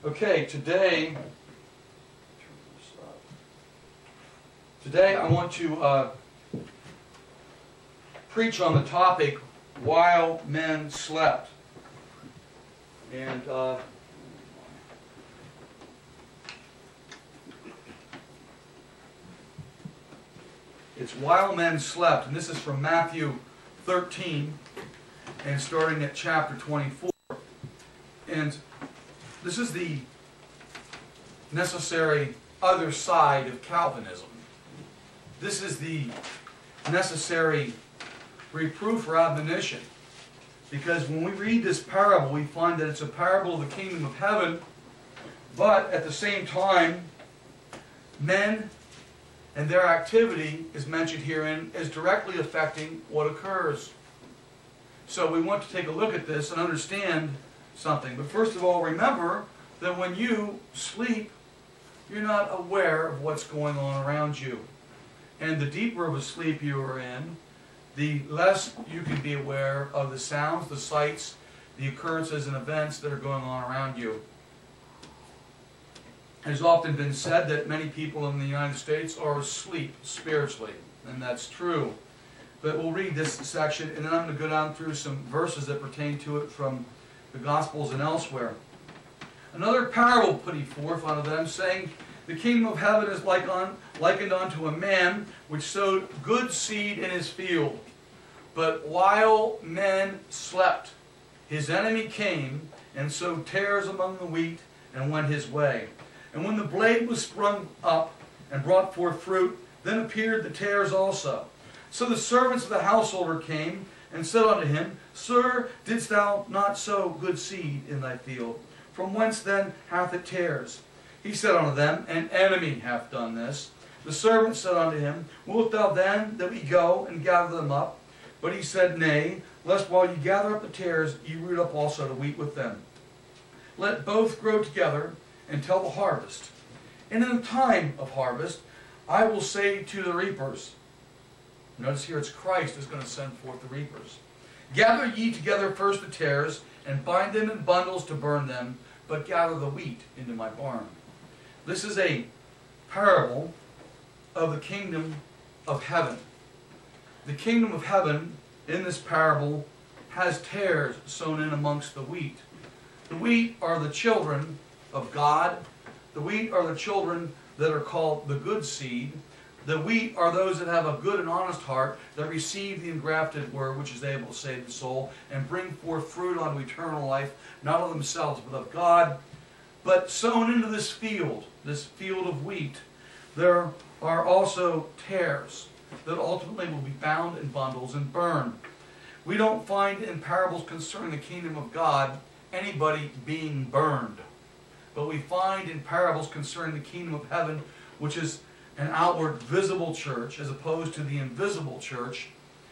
Okay, today I want to preach on the topic, while men slept. And it's while men slept, and this is from Matthew 13, and starting at chapter 24. And this is the necessary other side of Calvinism. This is the necessary reproof or admonition. Because when we read this parable, we find that it's a parable of the kingdom of heaven, but at the same time, men and their activity is mentioned herein is directly affecting what occurs. So we want to take a look at this and understand something. But first of all, remember that when you sleep, you're not aware of what's going on around you. And the deeper of a sleep you are in, the less you can be aware of the sounds, the sights, the occurrences and events that are going on around you. It has often been said that many people in the United States are asleep spiritually, and that's true. But we'll read this section, and then I'm going to go down through some verses that pertain to it from the Gospels and elsewhere. Another parable put he forth unto them, saying, the kingdom of heaven is likened unto a man which sowed good seed in his field. But while men slept, his enemy came and sowed tares among the wheat and went his way. And when the blade was sprung up and brought forth fruit, then appeared the tares also. So the servants of the householder came and said unto him, Sir, didst thou not sow good seed in thy field? From whence then hath it tares? He said unto them, An enemy hath done this. The servant said unto him, Wilt thou then that we go and gather them up? But he said, Nay, lest while ye gather up the tares, ye root up also the wheat with them. Let both grow together until the harvest. And in the time of harvest, I will say to the reapers, notice here it's Christ who's going to send forth the reapers, Gather ye together first the tares, and bind them in bundles to burn them, but gather the wheat into my barn. This is a parable of the kingdom of heaven. The kingdom of heaven in this parable has tares sown in amongst the wheat. The wheat are the children of God. The wheat are the children that are called the good seed. The wheat are those that have a good and honest heart, that receive the engrafted word, which is able to save the soul, and bring forth fruit unto eternal life, not of themselves, but of God. But sown into this field of wheat, there are also tares that ultimately will be bound in bundles and burned. We don't find in parables concerning the kingdom of God anybody being burned. But we find in parables concerning the kingdom of heaven, which is an outward visible church as opposed to the invisible church,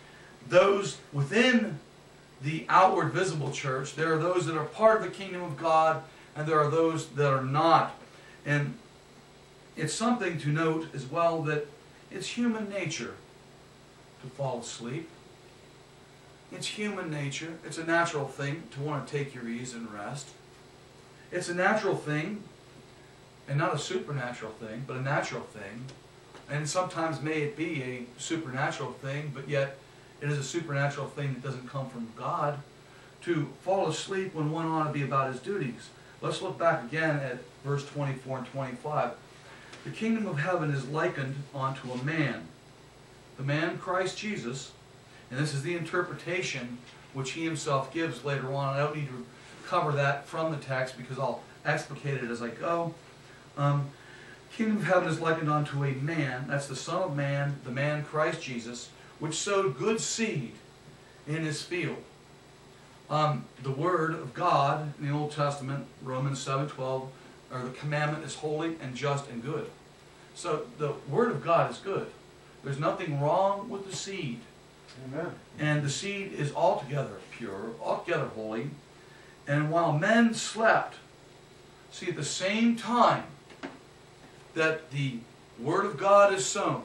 those within the outward visible church, there are those that are part of the kingdom of God, and there are those that are not. And it's something to note as well that it's human nature to fall asleep. It's human nature. It's a natural thing to want to take your ease and rest. It's a natural thing, and not a supernatural thing, but a natural thing. And sometimes may it be a supernatural thing, but yet it is a supernatural thing that doesn't come from God, to fall asleep when one ought to be about his duties. Let's look back again at verse 24 and 25. The kingdom of heaven is likened unto a man. The man, Christ Jesus, and this is the interpretation which he himself gives later on. I don't need to cover that from the text because I'll explicate it as I go. Kingdom of heaven is likened unto a man, that's the Son of Man, the man Christ Jesus, which sowed good seed in his field. The Word of God in the Old Testament, Romans 7:12, or the commandment is holy and just and good. So the Word of God is good. There's nothing wrong with the seed. Amen. And the seed is altogether pure, altogether holy. And while men slept, see, at the same time that the Word of God is sown,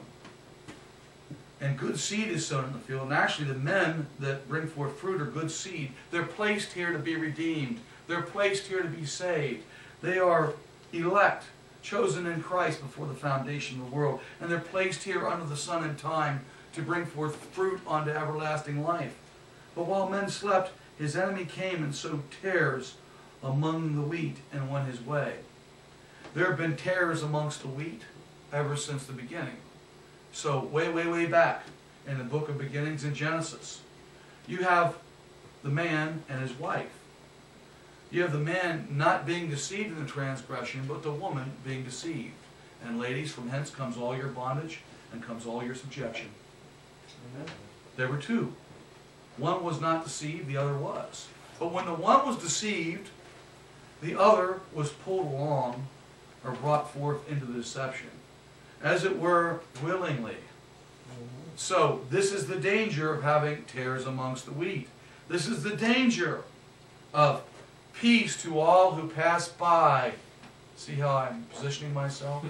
and good seed is sown in the field, and actually the men that bring forth fruit are good seed, they're placed here to be redeemed. They're placed here to be saved. They are elect, chosen in Christ before the foundation of the world. And they're placed here under the sun and time to bring forth fruit unto everlasting life. But while men slept, his enemy came and sowed tares among the wheat and went his way. There have been tares amongst the wheat ever since the beginning. So way, way, way back in the book of beginnings in Genesis, you have the man and his wife. You have the man not being deceived in the transgression, but the woman being deceived. And ladies, from hence comes all your bondage and comes all your subjection. Amen. There were two. One was not deceived, the other was. But when the one was deceived, the other was pulled along or brought forth into the deception, as it were, willingly. So this is the danger of having tares amongst the wheat. This is the danger of peace to all who pass by. See how I'm positioning myself?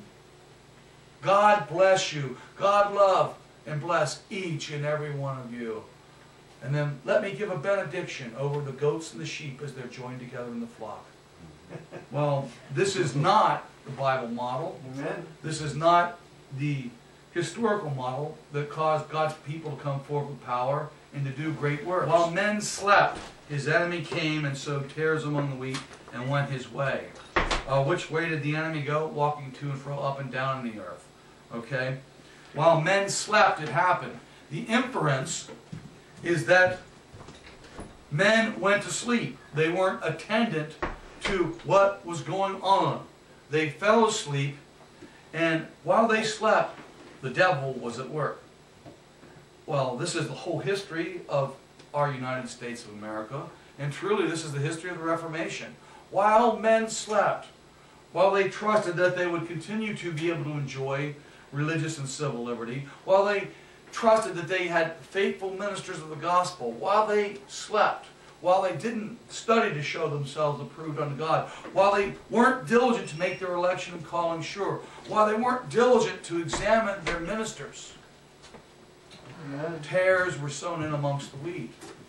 God bless you. God love and bless each and every one of you. And then let me give a benediction over the goats and the sheep as they're joined together in the flock. Well, this is not the Bible model. Amen. This is not the historical model that caused God's people to come forth with power and to do great works. While men slept, his enemy came and sowed tares among the wheat and went his way. Which way did the enemy go? Walking to and fro, up and down in the earth. Okay? While men slept, it happened. The inference is that men went to sleep. They weren't attendant to what was going on. They fell asleep, and while they slept, the devil was at work. Well, this is the whole history of our United States of America, and truly this is the history of the Reformation. While men slept, while they trusted that they would continue to be able to enjoy religious and civil liberty, while they trusted that they had faithful ministers of the gospel, while they slept, while they didn't study to show themselves approved unto God, while they weren't diligent to make their election and calling sure, while they weren't diligent to examine their ministers, tares were sown in amongst the wheat.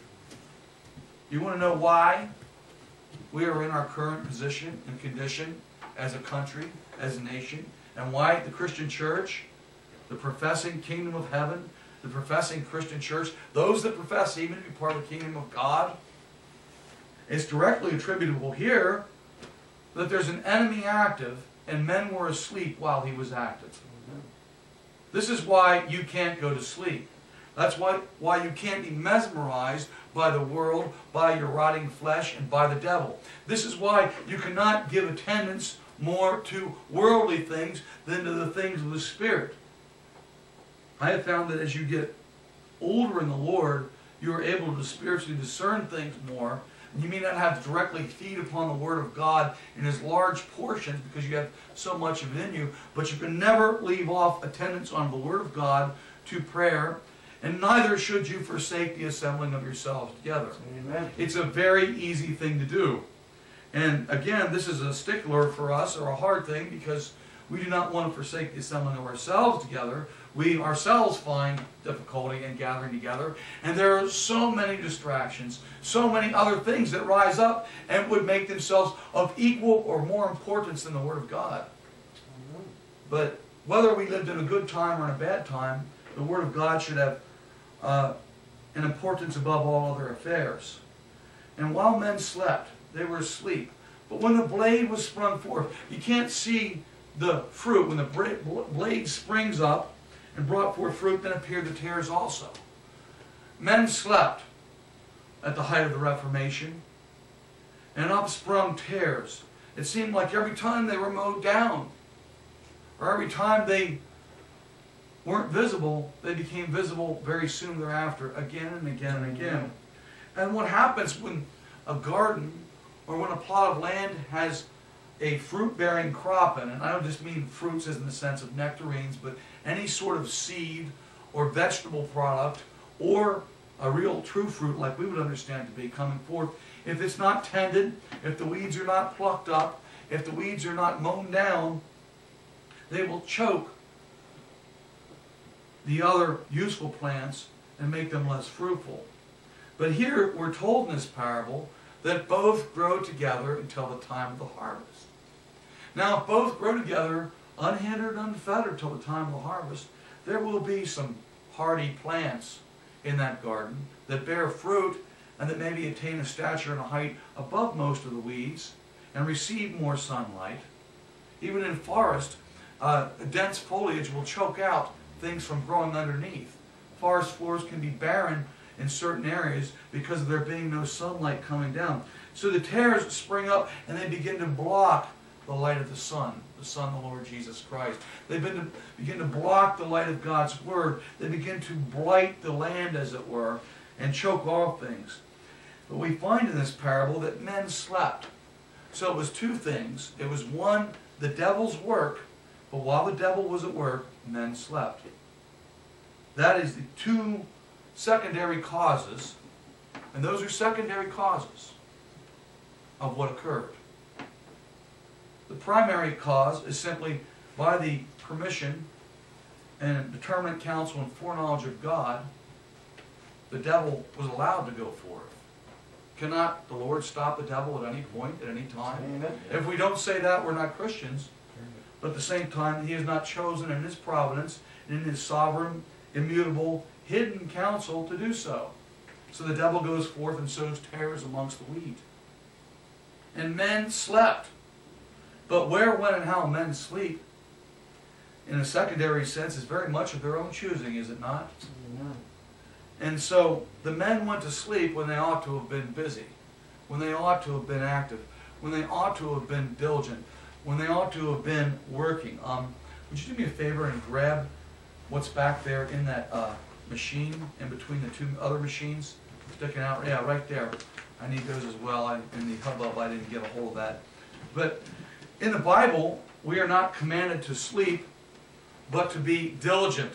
You want to know why we are in our current position and condition as a country, as a nation, and why the Christian church, the professing kingdom of heaven, the professing Christian church, those that profess even to be part of the kingdom of God, it's directly attributable here that there's an enemy active and men were asleep while he was active. This is why you can't go to sleep. That's why you can't be mesmerized by the world, by your rotting flesh, and by the devil. This is why you cannot give attendance more to worldly things than to the things of the Spirit. I have found that as you get older in the Lord, you are able to spiritually discern things more. You may not have to directly feed upon the Word of God in His large portions because you have so much of it in you, but you can never leave off attendance on the Word of God to prayer, and neither should you forsake the assembling of yourselves together. Amen. It's a very easy thing to do. And again, this is a stickler for us, or a hard thing, because we do not want to forsake the assembling of ourselves together. We ourselves find difficulty in gathering together, and there are so many distractions, so many other things that rise up and would make themselves of equal or more importance than the Word of God. But whether we lived in a good time or in a bad time, the Word of God should have an importance above all other affairs. And while men slept, they were asleep. But when the blade was sprung forth, you can't see the fruit. When the blade springs up and brought forth fruit, then appeared the tares also. Men slept at the height of the Reformation, and up sprung tares. It seemed like every time they were mowed down, or every time they weren't visible, they became visible very soon thereafter, again and again and again. And what happens when a garden or when a plot of land has a fruit-bearing crop in it, and I don't just mean fruits as in the sense of nectarines, but any sort of seed or vegetable product or a real true fruit like we would understand to be coming forth, if it's not tended, if the weeds are not plucked up, if the weeds are not mown down, they will choke the other useful plants and make them less fruitful. But here we're told in this parable that both grow together until the time of the harvest. Now, if both grow together, unhindered, unfettered, till the time of the harvest, there will be some hardy plants in that garden that bear fruit and that maybe attain a stature and a height above most of the weeds and receive more sunlight. Even in forest, dense foliage will choke out things from growing underneath. Forest floors can be barren in certain areas because of there being no sunlight coming down. So the tares spring up and they begin to block the light of the sun, the Lord Jesus Christ. They begin to block the light of God's Word. They begin to blight the land, as it were, and choke off things. But we find in this parable that men slept. So it was two things. It was one, the devil's work, but while the devil was at work, men slept. That is the two secondary causes, and those are secondary causes of what occurred. The primary cause is simply by the permission and determinate counsel and foreknowledge of God, the devil was allowed to go forth. Cannot the Lord stop the devil at any point, at any time? Amen. If we don't say that, we're not Christians. But at the same time, He has not chosen in His providence, in His sovereign, immutable, hidden counsel to do so. So the devil goes forth and sows tares amongst the wheat. And men slept. But where, when, and how men sleep, in a secondary sense, is very much of their own choosing, is it not? Amen. And so the men went to sleep when they ought to have been busy, when they ought to have been active, when they ought to have been diligent, when they ought to have been working. Would you do me a favor and grab what's back there in that machine, in between the two other machines sticking out? Yeah, right there. I need those as well. In the hubbub, I didn't get a hold of that. But in the Bible, we are not commanded to sleep, but to be diligent.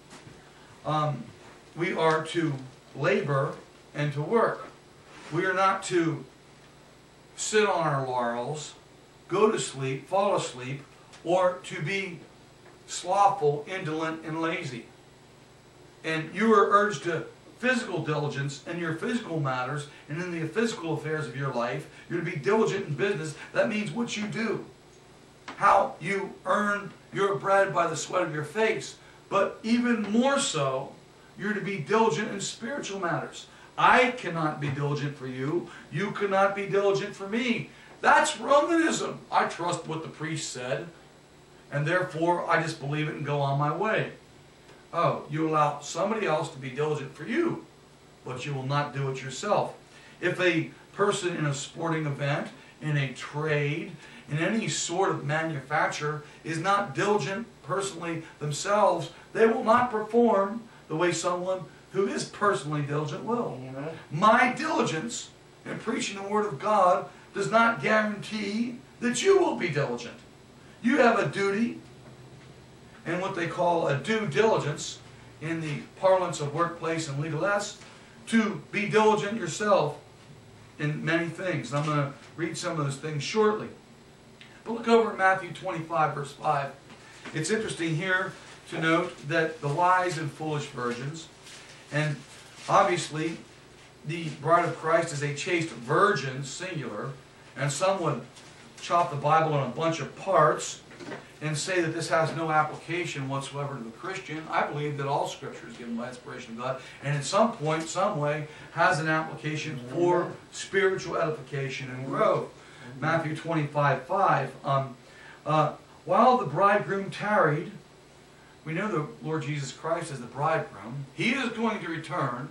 We are to labor and to work. We are not to sit on our laurels, go to sleep, fall asleep, or to be slothful, indolent, and lazy. And you are urged to physical diligence in your physical matters and in the physical affairs of your life. You're to be diligent in business. That means what you do, how you earn your bread by the sweat of your face. But even more so, you're to be diligent in spiritual matters. I cannot be diligent for you. You cannot be diligent for me. That's Romanism. I trust what the priest said, and therefore I just believe it and go on my way. Oh, you allow somebody else to be diligent for you, but you will not do it yourself. If a person in a sporting event, in a trade, in any sort of manufacture is not diligent personally themselves, they will not perform the way someone who is personally diligent will. Amen. My diligence in preaching the Word of God does not guarantee that you will be diligent. You have a duty and what they call a due diligence in the parlance of workplace and legalese to be diligent yourself in many things. And I'm going to read some of those things shortly. But look over at Matthew 25, verse 5. It's interesting here to note that the wise and foolish virgins, and obviously the bride of Christ is a chaste virgin, singular, and some would chop the Bible in a bunch of parts and say that this has no application whatsoever to the Christian. I believe that all Scripture is given by inspiration of God, and at some point, some way, has an application for spiritual edification and growth. Matthew 25:5. While the bridegroom tarried, we know the Lord Jesus Christ is the bridegroom. He is going to return.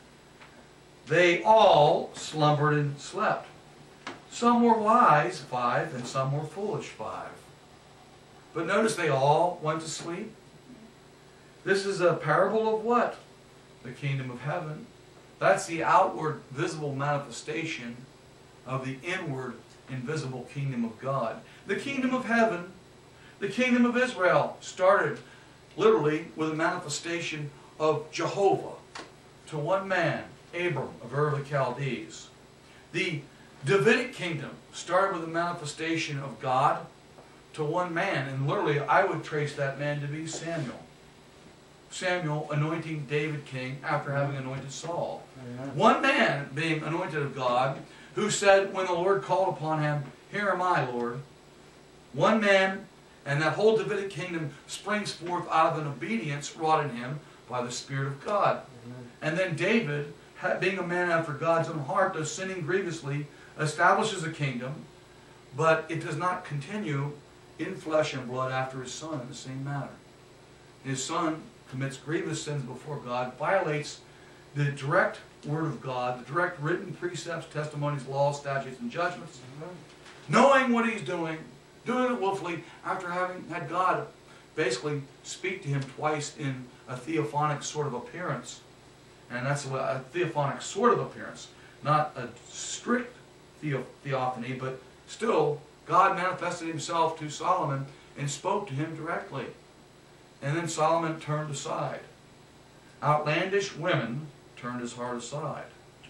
They all slumbered and slept. Some were wise, 5, and some were foolish, 5. But notice they all went to sleep. This is a parable of what? The kingdom of heaven. That's the outward visible manifestation of the inward invisible kingdom of God. The kingdom of heaven, the kingdom of Israel, started literally with a manifestation of Jehovah to one man, Abram of Ur of the Chaldees. The Davidic kingdom started with a manifestation of God to one man, and literally I would trace that man to be Samuel. Samuel anointing David king after having anointed Saul. Amen. One man being anointed of God, who said when the Lord called upon him, "Here am I, Lord." One man, and that whole Davidic kingdom springs forth out of an obedience wrought in him by the Spirit of God. Amen. And then David, being a man after God's own heart, though sinning grievously, establishes a kingdom, but it does not continue in flesh and blood after his son in the same manner. His son commits grievous sins before God, violates the direct word of God, the direct written precepts, testimonies, laws, statutes, and judgments, knowing what he's doing it willfully, after having had God basically speak to him twice in a theophanic sort of appearance. And that's a theophanic sort of appearance, not a strict theophany, but still God manifested himself to Solomon and spoke to him directly. And then Solomon turned aside. Outlandish women turned his heart aside.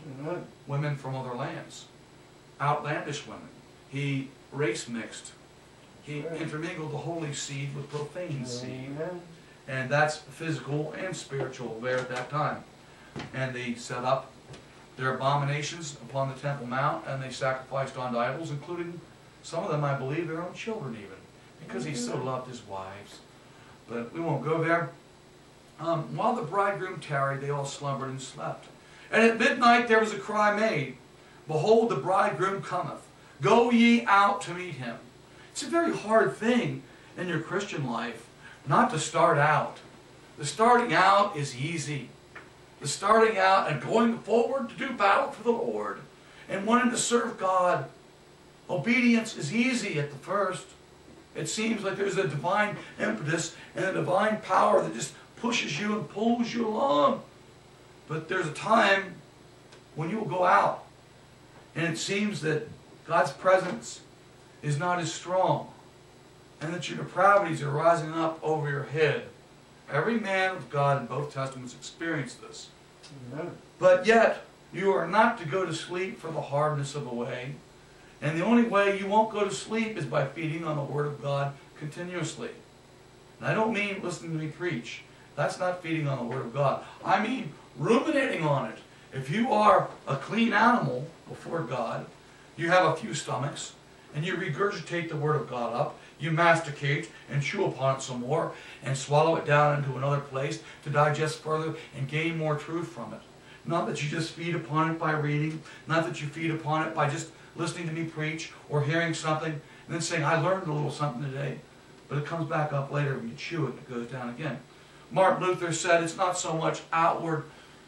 Women from other lands. Outlandish women. He race mixed. He intermingled the holy seed with profane seed. And that's physical and spiritual there at that time. And they set up their abominations upon the Temple Mount, and they sacrificed unto idols, including some of them, I believe, their own children even, because he so loved his wives. But we won't go there. While the bridegroom tarried, they all slumbered and slept. And at midnight there was a cry made, "Behold, the bridegroom cometh. Go ye out to meet him." It's a very hard thing in your Christian life not to start out. The starting out is easy. The starting out and going forward to do battle for the Lord and wanting to serve God. Obedience is easy at the first. It seems like there's a divine impetus and a divine power that just pushes you and pulls you along. But there's a time when you will go out and it seems that God's presence is not as strong and that your depravities are rising up over your head. Every man of God in both Testaments experienced this. Amen. But yet, you are not to go to sleep for the hardness of the way. And the only way you won't go to sleep is by feeding on the Word of God continuously. And I don't mean listening to me preach. That's not feeding on the Word of God. I mean ruminating on it. If you are a clean animal before God, you have a few stomachs, and you regurgitate the Word of God up, you masticate and chew upon it some more, and swallow it down into another place to digest further and gain more truth from it. Not that you just feed upon it by reading, not that you feed upon it by just listening to me preach or hearing something and then saying, "I learned a little something today," but it comes back up later when you chew it and it goes down again. Martin Luther said it's not so much outward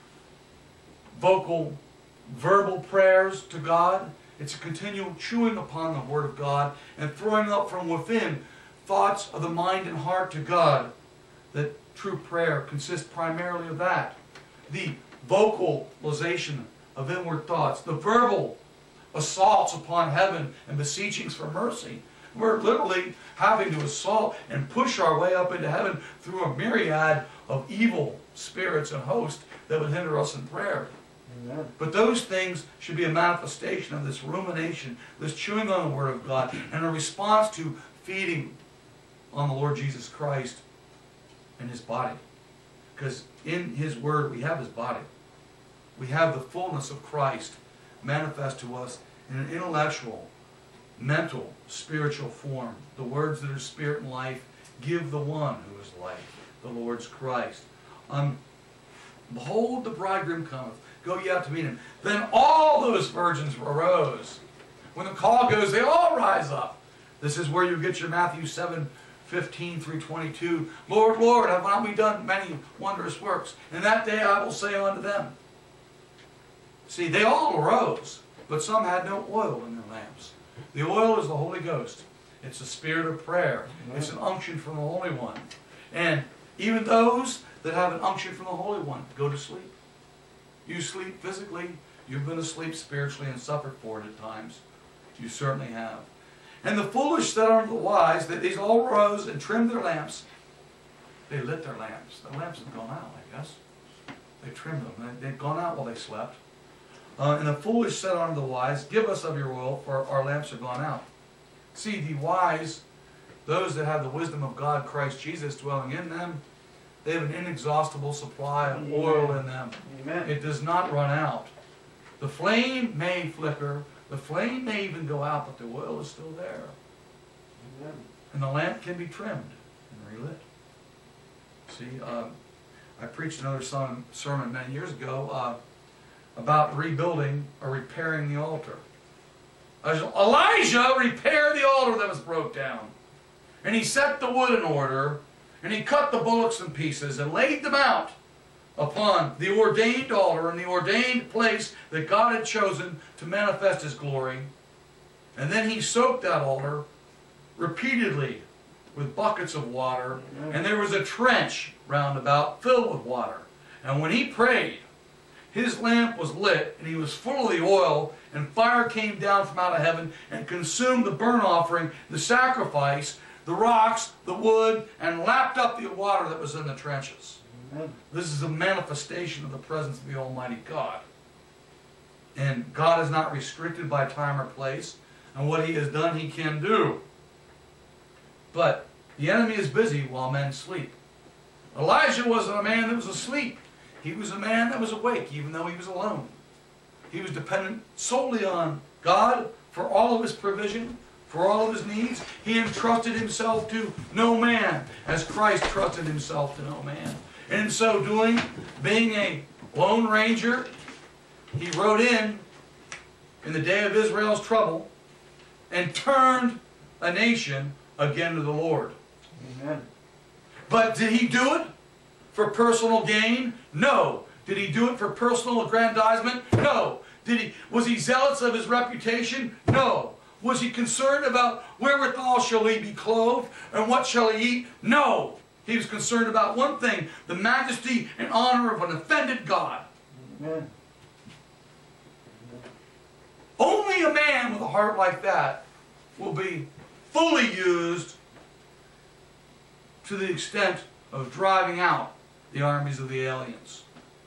vocal, verbal prayers to God. It's a continual chewing upon the Word of God and throwing up from within thoughts of the mind and heart to God. That true prayer consists primarily of that. The vocalization of inward thoughts, the verbal assaults upon heaven and beseechings for mercy. We're literally having to assault and push our way up into heaven through a myriad of evil spirits and hosts that would hinder us in prayer. Amen. But those things should be a manifestation of this rumination, this chewing on the Word of God, and a response to feeding on the Lord Jesus Christ and His body. Because in His Word we have His body. We have the fullness of Christ manifest to us in an intellectual, mental, spiritual form. The words that are spirit and life give the one who is life, the Lord's Christ. Behold, the bridegroom cometh. Go ye out to meet him. Then all those virgins arose. When the call goes, they all rise up. This is where you get your Matthew 7:15 through 22. Lord, Lord, have not we done many wondrous works? And that day I will say unto them. See, they all arose, but some had no oil in their lamps. The oil is the Holy Ghost. It's the spirit of prayer. It's an unction from the Holy One. And even those that have an unction from the Holy One go to sleep. You sleep physically. You've been asleep spiritually and suffered for it at times. You certainly have. And the foolish said unto the wise, that these all rose and trimmed their lamps. They lit their lamps. The lamps had gone out, I guess. They trimmed them. They'd gone out while they slept. And the foolish said unto the wise, give us of your oil, for our lamps are gone out. See, the wise, those that have the wisdom of God, Christ Jesus, dwelling in them, they have an inexhaustible supply of oil in them. Amen. It does not run out. The flame may flicker, The flame may even go out, but the oil is still there. Amen. And the lamp can be trimmed and relit. See, I preached another sermon many years ago about rebuilding or repairing the altar. Elijah repaired the altar that was broke down. And he set the wood in order, and he cut the bullocks in pieces and laid them out upon the ordained altar in the ordained place that God had chosen to manifest His glory. And then he soaked that altar repeatedly with buckets of water, and there was a trench round about filled with water. And when he prayed, his lamp was lit, and he was full of the oil, and fire came down from out of heaven and consumed the burnt offering, the sacrifice, the rocks, the wood, and lapped up the water that was in the trenches. Amen. This is a manifestation of the presence of the Almighty God. And God is not restricted by time or place, and what He has done, He can do. But the enemy is busy while men sleep. Elijah wasn't a man that was asleep. He was a man that was awake, even though he was alone. He was dependent solely on God for all of his provision, for all of his needs. He entrusted himself to no man, as Christ trusted himself to no man. And in so doing, being a lone ranger, he rode in the day of Israel's trouble and turned a nation again to the Lord. Amen. But did he do it for personal gain? No. Did he do it for personal aggrandizement? No. Was he zealous of his reputation? No. Was he concerned about wherewithal shall he be clothed and what shall he eat? No. He was concerned about one thing, the majesty and honor of an offended God. Amen. Only a man with a heart like that will be fully used to the extent of driving out the armies of the aliens.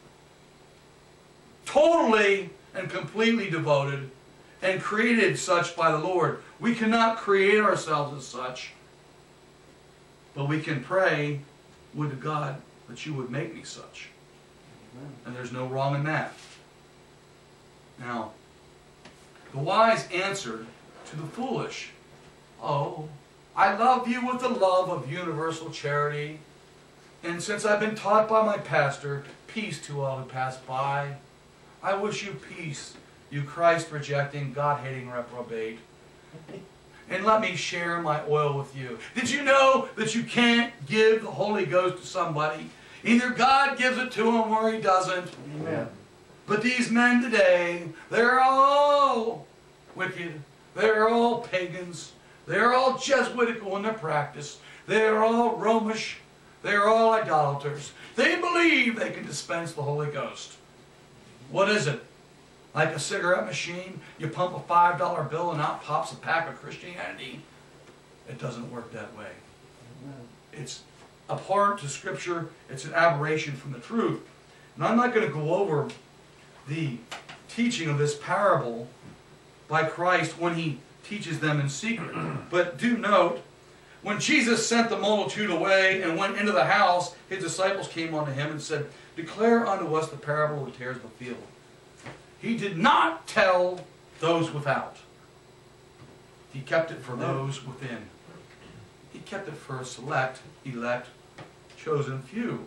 Totally and completely devoted and created such by the Lord. We cannot create ourselves as such, but we can pray, would to God that you would make me such. Amen. And there's no wrong in that. Now, the wise answered to the foolish, "Oh, I love you with the love of universal charity, and since I've been taught by my pastor, peace to all who pass by. I wish you peace, you Christ-rejecting, God-hating reprobate. And let me share my oil with you." Did you know that you can't give the Holy Ghost to somebody? Either God gives it to him or He doesn't. Amen. But these men today, they're all wicked. They're all pagans. They're all Jesuitical in their practice. They're all Romish. They're all idolaters. They believe they can dispense the Holy Ghost. What is it? Like a cigarette machine? You pump a $5 bill and out pops a pack of Christianity? It doesn't work that way. Amen. It's abhorrent to Scripture. It's an aberration from the truth. And I'm not going to go over the teaching of this parable by Christ when He teaches them in secret. But do note, when Jesus sent the multitude away and went into the house, His disciples came unto Him and said, "Declare unto us the parable of the tares of the field." He did not tell those without. He kept it for those within. He kept it for a select, elect, chosen few.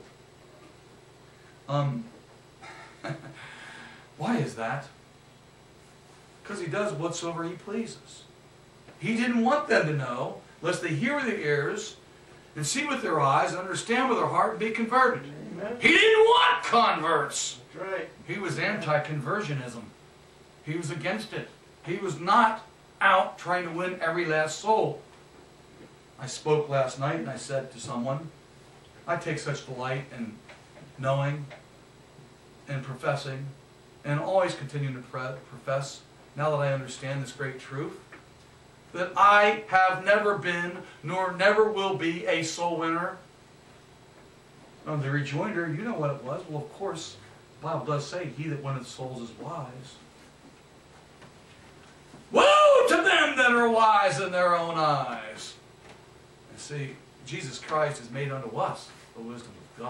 Why is that? Because He does whatsoever He pleases. He didn't want them to know, lest they hear with their ears and see with their eyes and understand with their heart and be converted. Amen. He didn't want converts. That's right. He was anti-conversionism. He was against it. He was not out trying to win every last soul. I spoke last night and I said to someone, I take such delight in knowing and professing and always continuing to profess, now that I understand this great truth, that I have never been nor never will be a soul winner. The rejoinder, you know what it was. Well, of course, the Bible does say, "He that winneth souls is wise." Woe to them that are wise in their own eyes. And see, Jesus Christ has made unto us the wisdom of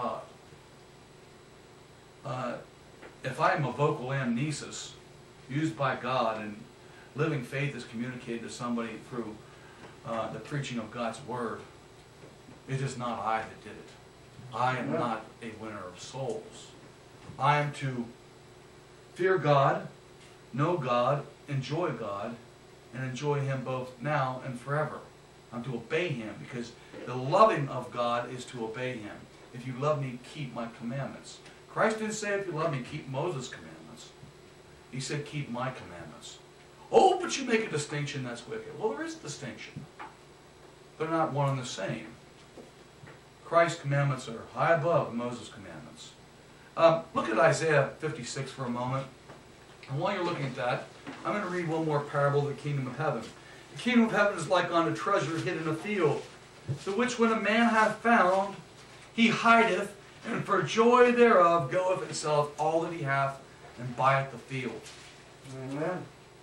God. If I am a vocal amnesis used by God, and Living faith is communicated to somebody through the preaching of God's Word. It is not I that did it. I am not a winner of souls. I am to fear God, know God, enjoy God, and enjoy Him both now and forever. I'm to obey Him, because the loving of God is to obey Him. If you love me, keep my commandments. Christ didn't say, if you love me, keep Moses' commandments. He said, keep my commandments. Oh, but you make a distinction, that's wicked. Well, there is a distinction. They're not one and the same. Christ's commandments are high above Moses' commandments. Look at Isaiah 56 for a moment. And while you're looking at that, I'm going to read one more parable of the kingdom of heaven. The kingdom of heaven is like unto treasure hid in a field, the which when a man hath found, he hideth, and for joy thereof goeth and selleth all that he hath, and buyeth the field. Amen.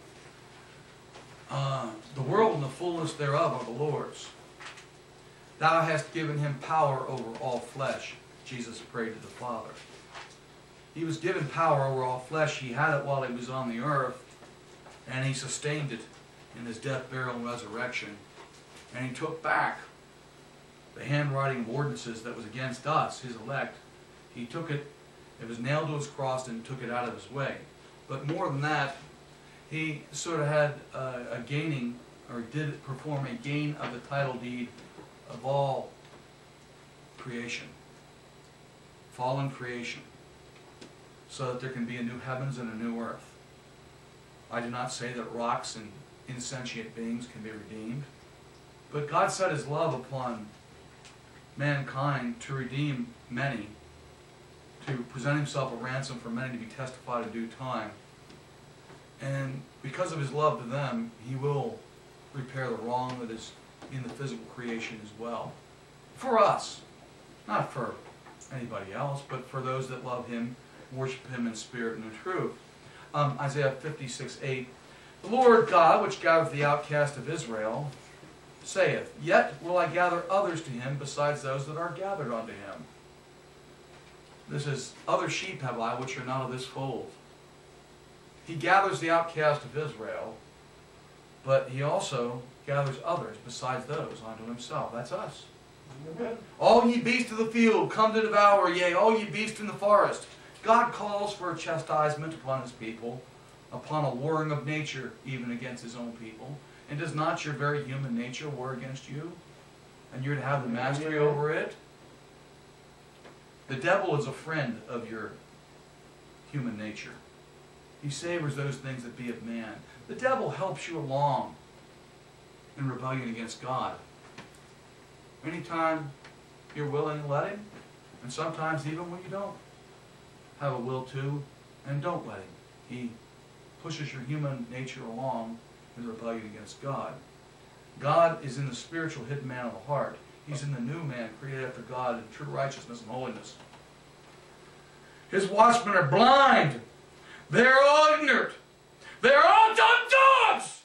The world and the fullness thereof are the Lord's. Thou hast given him power over all flesh. Jesus prayed to the Father. He was given power over all flesh. He had it while he was on the earth, and he sustained it in his death, burial, and resurrection. And he took back the handwriting of ordinances that was against us, his elect. He took it, it was nailed to his cross, and took it out of his way. But more than that, he sort of had a gaining, or did perform a gain of the title deed of all creation, fallen creation, so that there can be a new heavens and a new earth. I do not say that rocks and insentient beings can be redeemed, but God set His love upon mankind to redeem many, to present Himself a ransom for many to be testified in due time. And because of His love to them, He will repair the wrong that is in the physical creation as well. For us, not for anybody else, but for those that love Him, worship Him in spirit and in truth. Isaiah 56:8, the Lord God, which gathereth the outcast of Israel, saith, yet will I gather others to Him besides those that are gathered unto Him. This is, other sheep have I, which are not of this fold. He gathers the outcast of Israel, but He also gathers others besides those unto Himself. That's us. Amen. All ye beasts of the field, come to devour, yea, all ye beasts in the forest. God calls for a chastisement upon His people, upon a warring of nature, even against His own people. And does not your very human nature war against you? And you're to have the mastery over it? The devil is a friend of your human nature. He savors those things that be of man. The devil helps you along in rebellion against God. Anytime you're willing, let Him. And sometimes even when you don't have a will to, and don't let Him. He pushes your human nature along in rebellion against God. God is in the spiritual hidden man of the heart. He's in the new man created after God in true righteousness and holiness. His watchmen are blind. They're all ignorant. They're all dumb dogs.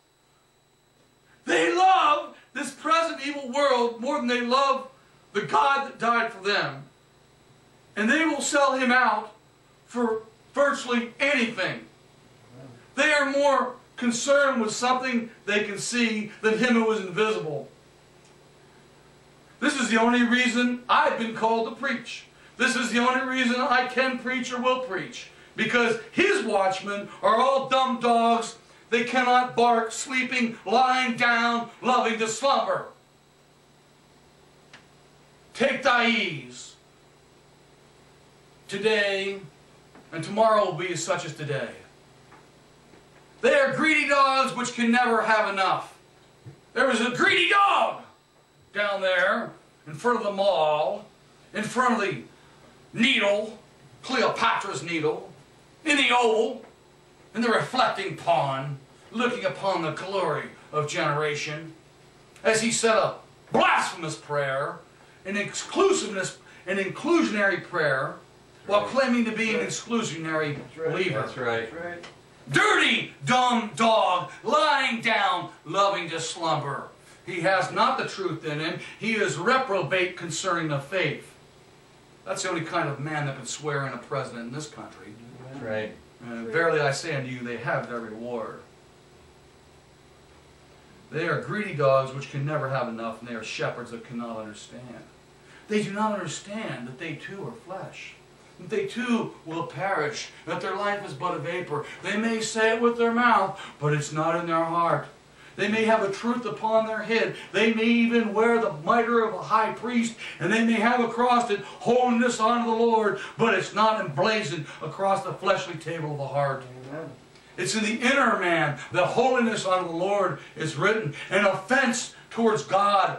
They love this present evil world more than they love the God that died for them. And they will sell Him out for virtually anything. They are more concerned with something they can see than Him who is invisible. This is the only reason I've been called to preach. This is the only reason I can preach or will preach. Because His watchmen are all dumb dogs. They cannot bark, sleeping, lying down, loving to slumber. Take thy ease. Today and tomorrow will be such as today. They are greedy dogs which can never have enough. There was a greedy dog down there in front of the mall, in front of the needle, Cleopatra's needle, in the oval, in the reflecting pond, looking upon the glory of generation, as he said a blasphemous prayer, an inclusionary prayer, while claiming to be an exclusionary believer. That's right. That's right. Dirty, dumb dog, lying down, loving to slumber. He has not the truth in him. He is reprobate concerning the faith. That's the only kind of man that can swear in a president in this country. That's right. And verily I say unto you, they have their reward. They are greedy dogs which can never have enough, and they are shepherds that cannot understand. They do not understand that they too are flesh, that they too will perish, that their life is but a vapor. They may say it with their mouth, but it's not in their heart. They may have a truth upon their head. They may even wear the mitre of a high priest, and they may have across it holiness unto the Lord, but it's not emblazoned across the fleshly table of the heart. Amen. It's in the inner man that holiness unto the Lord is written. An offense towards God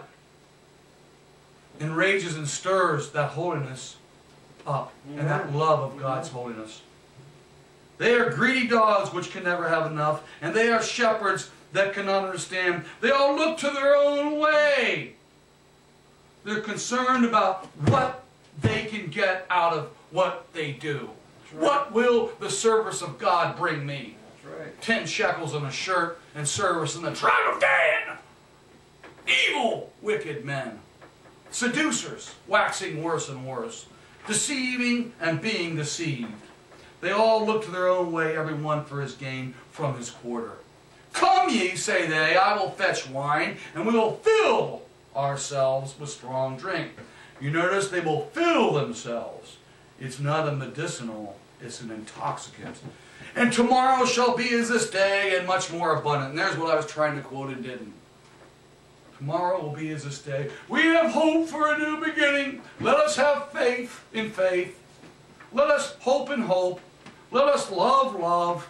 enrages and stirs that holiness up, and that love of God's holiness. They are greedy dogs which can never have enough, and they are shepherds that cannot understand. They all look to their own way. They're concerned about what they can get out of what they do. Right. What will the service of God bring me? That's right. 10 shekels on a shirt and service in the tribe of Dan. Evil, wicked men. Seducers, waxing worse and worse. Deceiving and being deceived. They all look to their own way, every one for his gain from his quarter. Come ye, say they, I will fetch wine, and we will fill ourselves with strong drink. You notice they will fill themselves. It's not a medicinal, it's an intoxicant. And tomorrow shall be as this day, and much more abundant. And there's what I was trying to quote and didn't. Tomorrow will be as this day. We have hope for a new beginning. Let us have faith in faith. Let us hope in hope. Let us love love.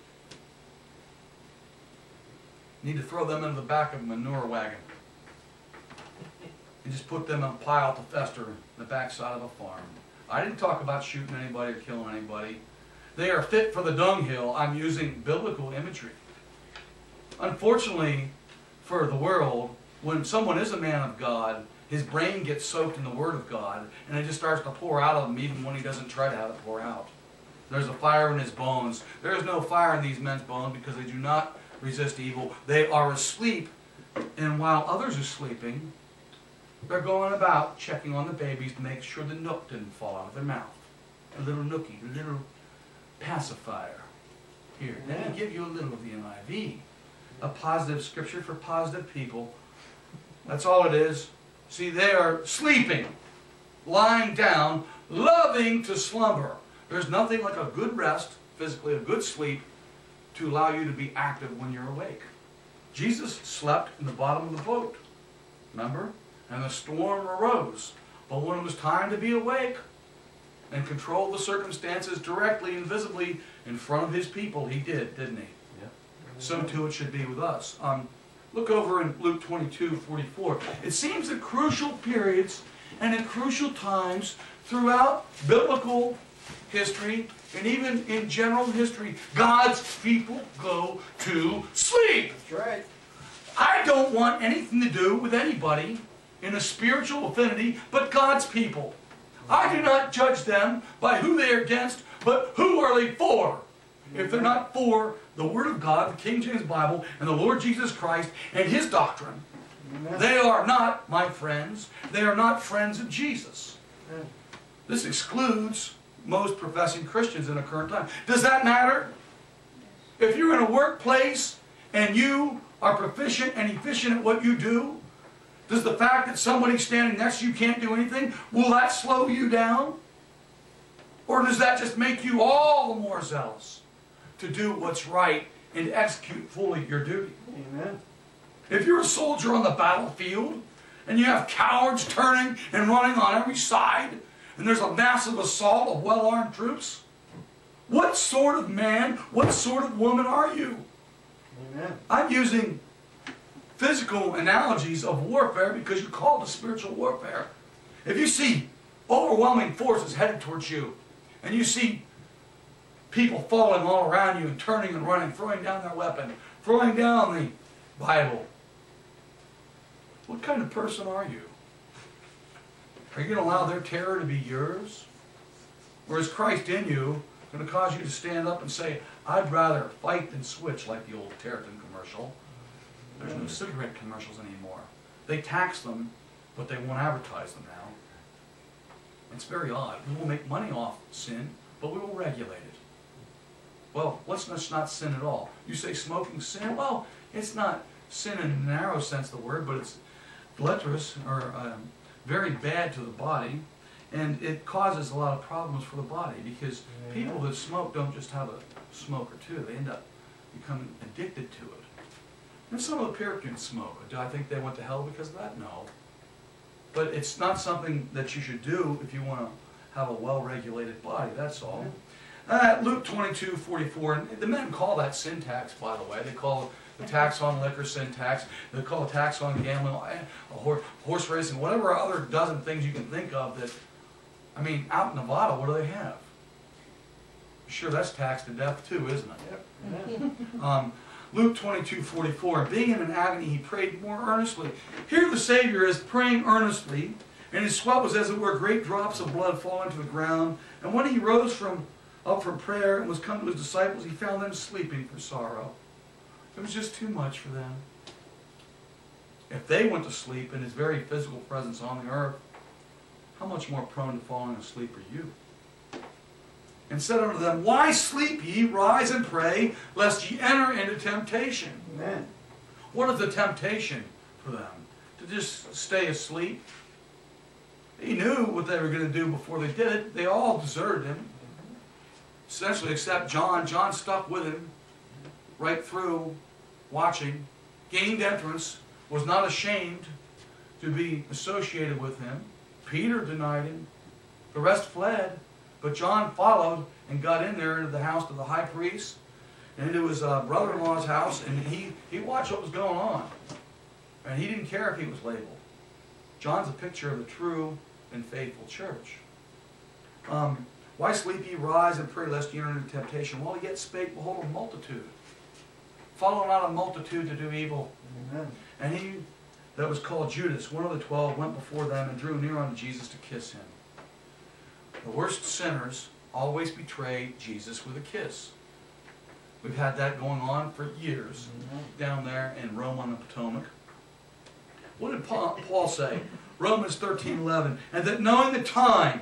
Need to throw them into the back of a manure wagon and just put them in a pile to fester in the backside of a farm. I didn't talk about shooting anybody or killing anybody. They are fit for the dunghill. I'm using biblical imagery. Unfortunately for the world, when someone is a man of God, his brain gets soaked in the Word of God, and it just starts to pour out of him even when he doesn't try to have it pour out. There's a fire in his bones. There is no fire in these men's bones because they do not resist evil. They are asleep, and while others are sleeping, they're going about checking on the babies to make sure the nook didn't fall out of their mouth. A little nookie, a little pacifier. Here, let me give you a little of the NIV. A positive scripture for positive people. That's all it is. See, they are sleeping, lying down, loving to slumber. There's nothing like a good rest, physically a good sleep, to allow you to be active when you're awake. Jesus slept in the bottom of the boat, remember? And the storm arose. But when it was time to be awake and control the circumstances directly and visibly in front of his people, he did, didn't he? Yeah. So too it should be with us. Look over in Luke 22:44. It seems at crucial periods and at crucial times throughout biblical history and even in general history, God's people go to sleep. That's right. I don't want anything to do with anybody in a spiritual affinity but God's people. I do not judge them by who they are against, but who are they for? If they're not for the Word of God, the King James Bible, and the Lord Jesus Christ and His doctrine, they are not my friends. They are not friends of Jesus. This excludes most professing Christians in a current time. Does that matter? If you're in a workplace and you are proficient and efficient at what you do, does the fact that somebody standing next to you can't do anything, will that slow you down? Or does that just make you all the more zealous to do what's right and to execute fully your duty? Amen. If you're a soldier on the battlefield and you have cowards turning and running on every side and there's a massive assault of well-armed troops, what sort of man, what sort of woman are you? Amen. I'm using physical analogies of warfare because you're called to spiritual warfare. If you see overwhelming forces headed towards you and you see people falling all around you and turning and running, throwing down their weapon, throwing down the Bible, what kind of person are you? Are you going to allow their terror to be yours? Or is Christ in you going to cause you to stand up and say, I'd rather fight than switch, like the old Terrapin commercial? There's no cigarette commercials anymore. They tax them, but they won't advertise them now. It's very odd. We will make money off sin, but we will regulate it. Well, let's not sin at all. You say smoking sin? Well, it's not sin in the narrow sense of the word, but it's deleterious, or very bad to the body, and it causes a lot of problems for the body, because people that smoke don't just have a smoke or two, they end up becoming addicted to it. And some of the Puritans smoke. Do I think they went to hell because of that? No. But it's not something that you should do if you want to have a well-regulated body, that's all. Luke 22:44, and the men call that sin tax, by the way. They call the tax on liquor sin tax. They call a tax on gambling, horse racing, whatever other dozen things you can think of that, I mean, out in Nevada, what do they have? Sure, that's taxed to death too, isn't it? Yep. Luke 22:44, being in an agony, he prayed more earnestly. Here the Savior is praying earnestly, and his sweat was as it were great drops of blood falling to the ground. And when he rose up from prayer and was come to his disciples, he found them sleeping for sorrow. It was just too much for them. If they went to sleep in his very physical presence on the earth, how much more prone to falling asleep are you? And said unto them, why sleep ye? Rise and pray, lest ye enter into temptation. Amen. What is the temptation for them? To just stay asleep? He knew what they were going to do before they did it. They all deserted him. Essentially, except John. John stuck with him right through, watching, gained entrance, was not ashamed to be associated with him. Peter denied him. The rest fled. But John followed and got in there into the house of the high priest and into his brother-in-law's house, and he watched what was going on. And he didn't care if he was labeled. John's a picture of the true and faithful church. Why sleep ye? Rise and pray, lest ye enter into temptation. While he yet spake, behold, a multitude. Follow not a multitude to do evil. Amen. And he that was called Judas, one of the 12, went before them and drew near unto Jesus to kiss him. The worst sinners always betray Jesus with a kiss. We've had that going on for years down there in Rome on the Potomac. What did Paul say? Romans 13:11, and that knowing the time,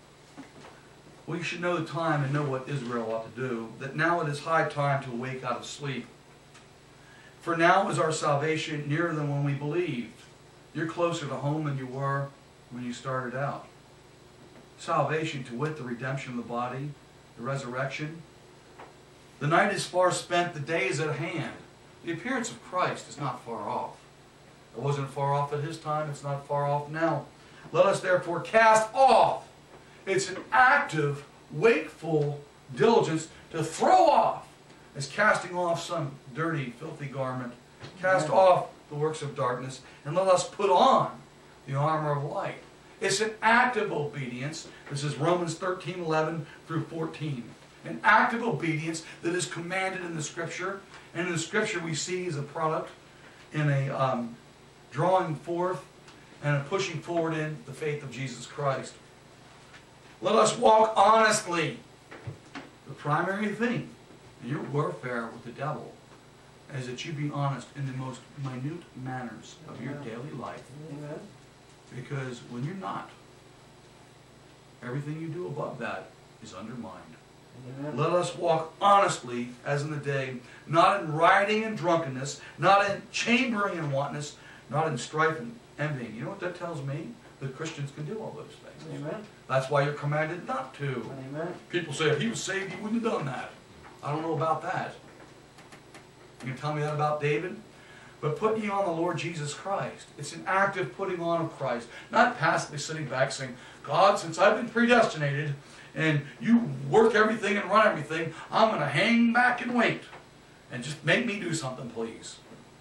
well, you should know the time and know what Israel ought to do, that now it is high time to awake out of sleep. For now is our salvation nearer than when we believed. You're closer to home than you were when you started out. Salvation, to wit, the redemption of the body, the resurrection. The night is far spent, the day is at hand. The appearance of Christ is not far off. It wasn't far off at his time, it's not far off now. Let us therefore cast off. It's an active, wakeful diligence to throw off, as casting off some dirty, filthy garment. Cast off the works of darkness, and let us put on the armor of light. It's an active obedience. This is Romans 13:11 through 14. An active obedience that is commanded in the Scripture. And in the Scripture we see as a product in a drawing forth and a pushing forward in the faith of Jesus Christ. Let us walk honestly. The primary thing in your warfare with the devil is that you be honest in the most minute manners of your daily life. Amen. Because when you're not, everything you do above that is undermined. Amen. Let us walk honestly as in the day, not in rioting and drunkenness, not in chambering and wantonness, not in strife and envying. You know what that tells me? That Christians can do all those things. Amen. That's why you're commanded not to. Amen. People say, if he was saved, he wouldn't have done that. I don't know about that. You can tell me that about David? But put ye on the Lord Jesus Christ. It's an active putting on of Christ. Not passively sitting back saying, God, since I've been predestinated, and you work everything and run everything, I'm going to hang back and wait. And just make me do something, please.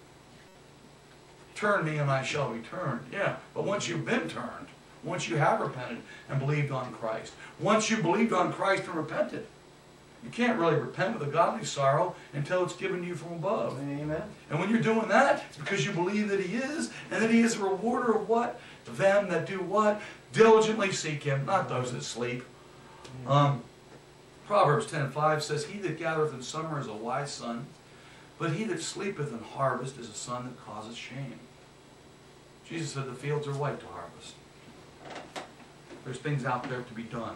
Turn me and I shall be turned. Yeah, but once you've been turned, once you have repented and believed on Christ, once you believed on Christ and repented, you can't really repent with a godly sorrow until it's given you from above. Amen. And when you're doing that, it's because you believe that He is, and that He is a rewarder of what? Them that do what? Diligently seek Him, not those that sleep. Proverbs 10:5 says, he that gathereth in summer is a wise son, but he that sleepeth in harvest is a son that causeth shame. Jesus said the fields are white to harvest. There's things out there to be done.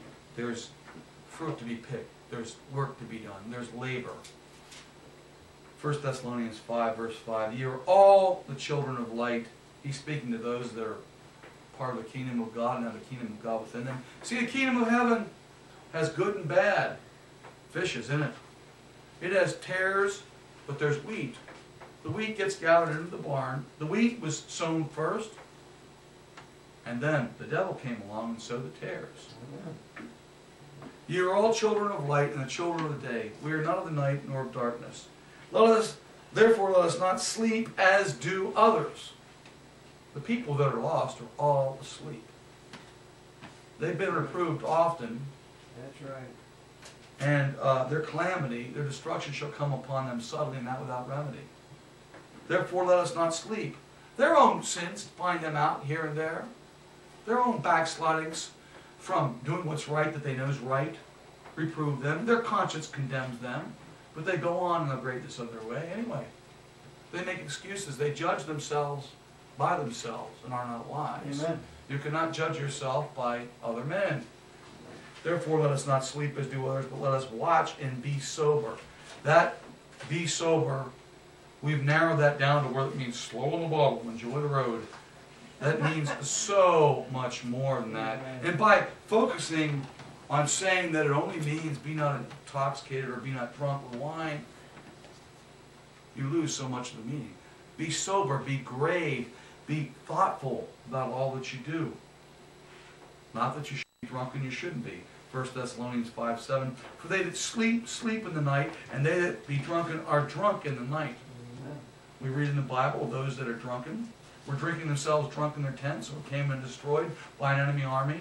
There's fruit to be picked. There's work to be done. There's labor. 1 Thessalonians 5, verse 5. Ye are all the children of light. He's speaking to those that are part of the kingdom of God and have the kingdom of God within them. See, the kingdom of heaven has good and bad fishes in it. It has tares, but there's wheat. The wheat gets gathered into the barn. The wheat was sown first, and then the devil came along and sowed the tares. Ye are all children of light and the children of the day. We are not of the night nor of darkness. Therefore let us not sleep as do others. The people that are lost are all asleep. They've been reproved often. That's right. And their calamity, their destruction shall come upon them suddenly and not without remedy. Therefore let us not sleep. Their own sins find them out here and there. Their own backslidings from doing what's right that they know is right reprove them. Their conscience condemns them. But they go on in the greatness of their way anyway. They make excuses. They judge themselves by themselves and are not wise. Amen. You cannot judge yourself by other men. Therefore let us not sleep as do others, but let us watch and be sober. That be sober, we've narrowed that down to where it means slow on the bottle, enjoy the road. That means so much more than that. And by focusing on saying that it only means be not intoxicated or be not drunk with wine, you lose so much of the meaning. Be sober, be grave, be thoughtful about all that you do. Not that you should be drunken, you shouldn't be. 1 Thessalonians 5:7. For they that sleep, sleep in the night, and they that be drunken are drunk in the night. Amen. We read in the Bible those that are drunken were drinking themselves drunk in their tents, or came and destroyed by an enemy army.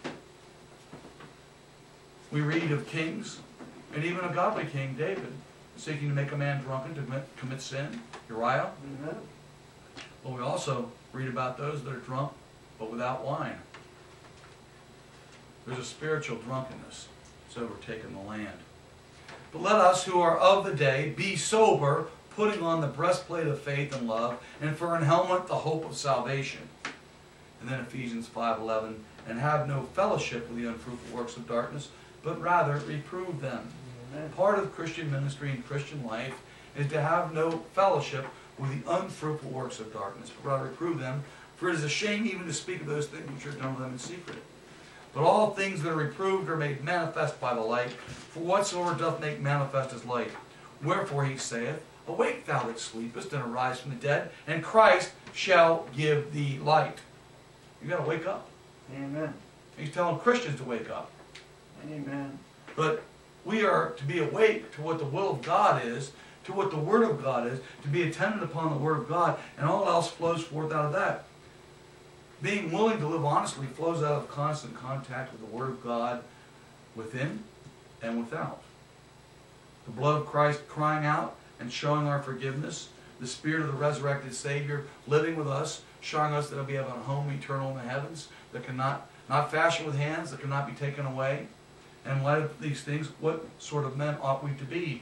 We read of kings, and even a godly king, David, seeking to make a man drunken to commit sin, Uriah. Amen. But we also read about those that are drunk, but without wine. There's a spiritual drunkenness that's overtaken the land. But let us who are of the day be sober, putting on the breastplate of faith and love, and for an helmet the hope of salvation. And then Ephesians 5:11, and have no fellowship with the unfruitful works of darkness, but rather reprove them. Amen. Part of Christian ministry and Christian life is to have no fellowship with the unfruitful works of darkness, but rather reprove them, for it is a shame even to speak of those things which are done with them in secret. But all things that are reproved are made manifest by the light, for whatsoever doth make manifest is light. Wherefore he saith, Awake thou that sleepest, and arise from the dead, and Christ shall give thee light. You've got to wake up. Amen. He's telling Christians to wake up. Amen. But we are to be awake to what the will of God is, to what the Word of God is, to be attendant upon the Word of God, and all else flows forth out of that. Being willing to live honestly flows out of constant contact with the Word of God within and without. The blood of Christ crying out and showing our forgiveness, the Spirit of the resurrected Savior living with us, showing us that we have a home eternal in the heavens that cannot not fashioned with hands, that cannot be taken away. And in light of these things, what sort of men ought we to be?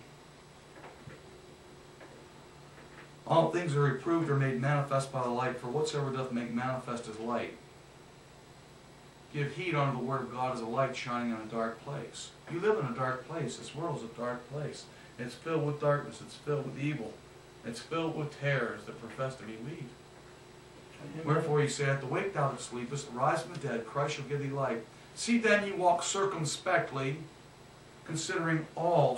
All things are reproved or made manifest by the light, for whatsoever doth make manifest is light. Give heed unto the Word of God as a light shining in a dark place. You live in a dark place. This world is a dark place. It's filled with darkness. It's filled with evil. It's filled with tares that profess to be wheat. Wherefore he saith, Awake thou that sleepest, arise from the dead, Christ shall give thee light. See then ye walk circumspectly, considering all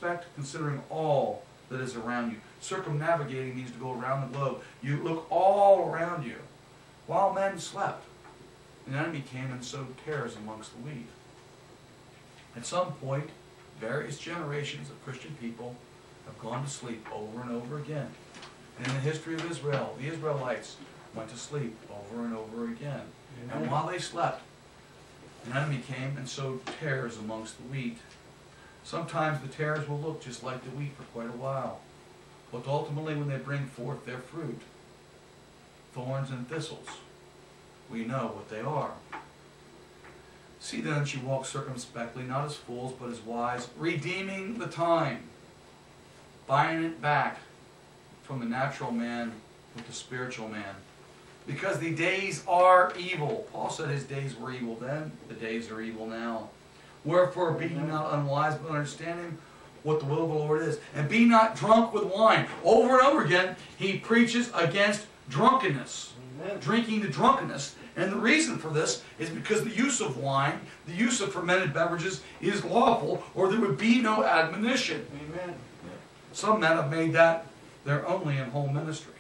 that is around you. Circumnavigating means to go around the globe. You look all around you. While men slept, an enemy came and sowed tares amongst the wheat. At some point, various generations of Christian people have gone to sleep over and over again. And in the history of Israel, the Israelites went to sleep over and over again. Amen. And while they slept, an enemy came and sowed tares amongst the wheat. Sometimes the tares will look just like the wheat for quite a while. But ultimately when they bring forth their fruit, thorns and thistles, we know what they are. See then that you walk circumspectly, not as fools, but as wise, redeeming the time, buying it back from the natural man with the spiritual man. Because the days are evil. Paul said his days were evil then, the days are evil now. Wherefore be ye not unwise, but understanding what the will of the Lord is. And be not drunk with wine. Over and over again, he preaches against drunkenness. Amen. Drinking to drunkenness. And the reason for this is because the use of wine, the use of fermented beverages is lawful, or there would be no admonition. Amen. Some men have made that their only and whole ministry.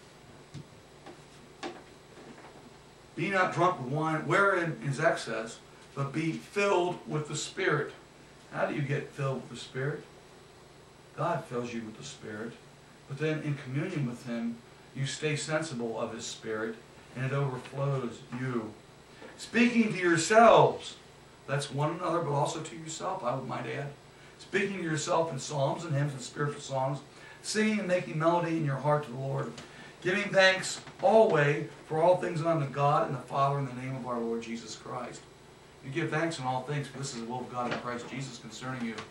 Be not drunk with wine, wherein is excess, but be filled with the Spirit. How do you get filled with the Spirit? God fills you with the Spirit. But then in communion with Him, you stay sensible of His Spirit, and it overflows you. Speaking to yourselves, that's one another, but also to yourself, I might add. Speaking to yourself in psalms and hymns and spiritual songs, singing and making melody in your heart to the Lord, giving thanks always for all things unto God and the Father in the name of our Lord Jesus Christ. You give thanks in all things, for this is the will of God in Christ Jesus concerning you.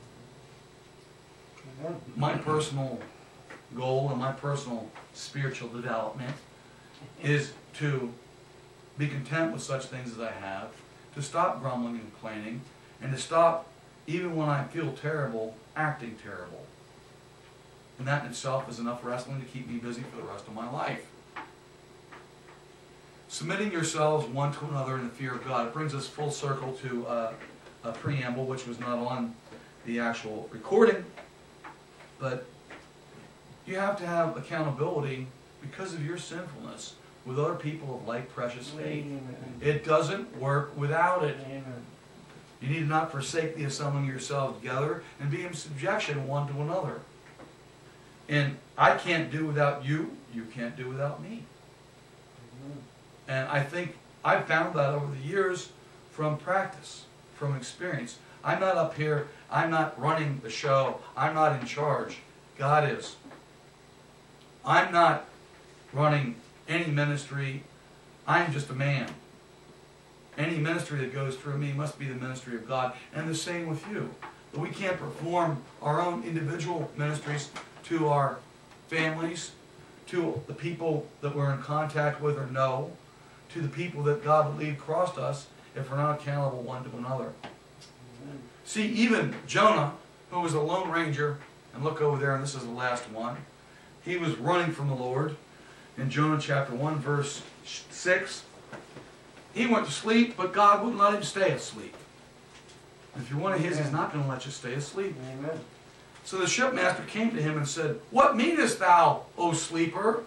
Amen. My personal goal and my personal spiritual development is to be content with such things as I have, to stop grumbling and complaining, and to stop, even when I feel terrible, acting terrible. And that in itself is enough wrestling to keep me busy for the rest of my life. Submitting yourselves one to another in the fear of God. It brings us full circle to a preamble, which was not on the actual recording, but you have to have accountability because of your sinfulness with other people of like precious faith. Amen. It doesn't work without it. Amen. You need not forsake the assembling yourselves together and be in subjection one to another. And I can't do without you. You can't do without me. Amen. And I think I've found that over the years from practice, from experience. I'm not up here. I'm not running the show. I'm not in charge. God is. I'm not running any ministry. I'm just a man. Any ministry that goes through me must be the ministry of God. And the same with you. But we can't perform our own individual ministries to our families, to the people that we're in contact with or know, to the people that God will lead across us if we're not accountable one to another. Amen. See, even Jonah, who was a lone ranger, and look over there, and this is the last one, he was running from the Lord. In Jonah chapter 1, verse 6, he went to sleep, but God wouldn't let him stay asleep. If you're one of His, He's not going to let you stay asleep. Amen. So the shipmaster came to him and said, "What meanest thou, O sleeper?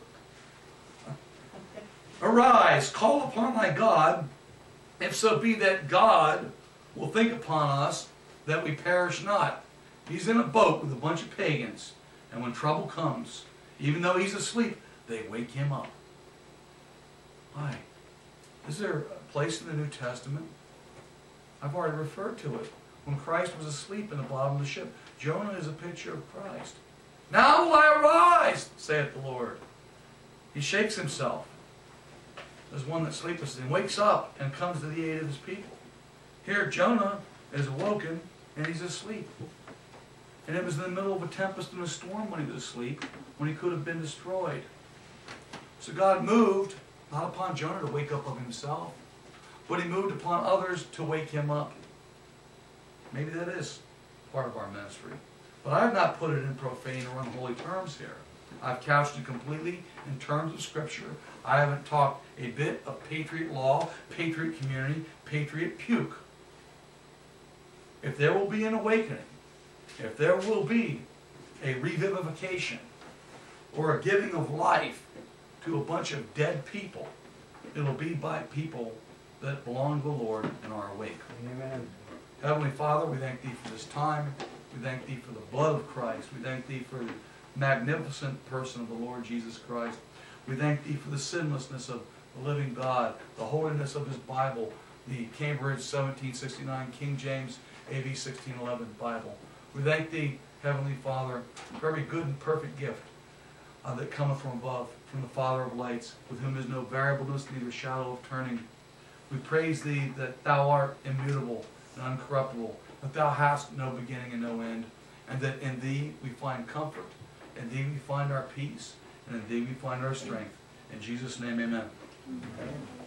Arise, call upon thy God, if so be that God will think upon us, that we perish not." He's in a boat with a bunch of pagans, and when trouble comes, even though he's asleep, they wake him up. Why? Is there a place in the New Testament? I've already referred to it. When Christ was asleep in the bottom of the ship, Jonah is a picture of Christ. "Now will I arise, saith the Lord." He shakes himself as one that sleepeth and wakes up and comes to the aid of his people. Here Jonah is awoken and he's asleep. And it was in the middle of a tempest and a storm when he was asleep, when he could have been destroyed. So God moved, not upon Jonah to wake up of himself, but He moved upon others to wake him up. Maybe that is part of our ministry. But I have not put it in profane or unholy terms here. I've couched it completely in terms of Scripture. I haven't talked a bit of patriot law, patriot community, patriot puke. If there will be an awakening, if there will be a revivification or a giving of life to a bunch of dead people, it'll be by people that belong to the Lord and are awake. Amen. Heavenly Father, we thank Thee for this time. We thank Thee for the blood of Christ. We thank Thee for the magnificent person of the Lord Jesus Christ. We thank Thee for the sinlessness of the living God, the holiness of His Bible, the Cambridge 1769 King James AV1611 Bible. We thank Thee, Heavenly Father, for every good and perfect gift that cometh from above, from the Father of lights, with whom is no variableness, neither shadow of turning. We praise Thee that Thou art immutable and uncorruptible, that Thou hast no beginning and no end, and that in Thee we find comfort, in Thee we find our peace, and in Thee we find our strength. In Jesus' name, amen. Amen.